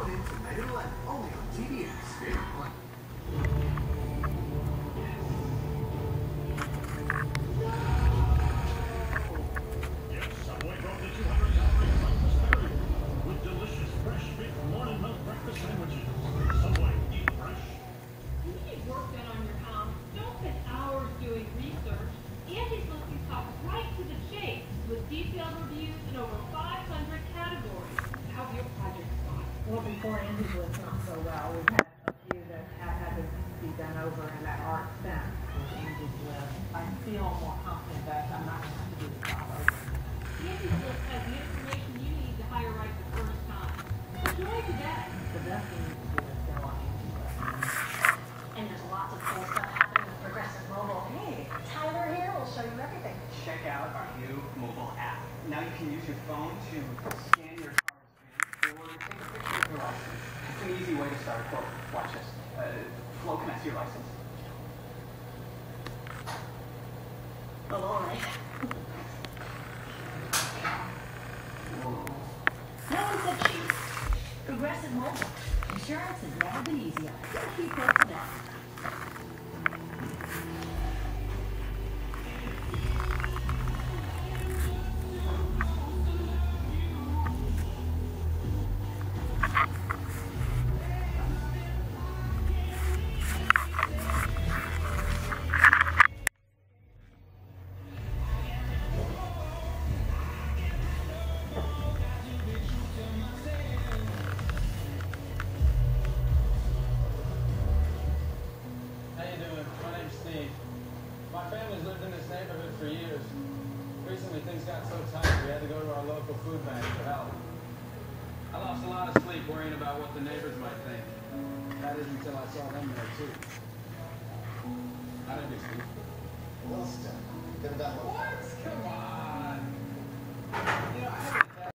Tune in tonight at 11, only on TBS. Big One. Yes, Subway brought the 200-calorie breakfast cereal with delicious fresh big morning milk breakfast sandwiches. Subway, eat fresh. You need work done on your house. Don't spend hours doing research. Andy's lets you talk right to the chase with detailed reviews in over 500 categories. How's your project gone? Well, before Andy's list not so well. We've had a few that have had to be done over and that aren't sent with Andy's list. I feel more confident that I'm not going to have to do the job over. Andy's list has the information you need to hire right the first time. Enjoy today. The best thing you can do is go on Andy's list. And there's lots of cool stuff happening with Progressive Mobile. Hey, Tyler here will show you everything. Check out our new mobile app. Now you can use your phone to scan your car's VIN or take a picture of your license. It's an easy way to start a quote. Watch this. Flo, can I see your license? Oh, all right. No one said cheap. Progressive Mobile. Insurance has never been easier. Keep up to that. My family's lived in this neighborhood for years. Recently, things got so tight we had to go to our local food bank for help. I lost a lot of sleep worrying about what the neighbors might think. That is until I saw them there, too. How did you, Steve? Well, Steph, you got that one. What? Come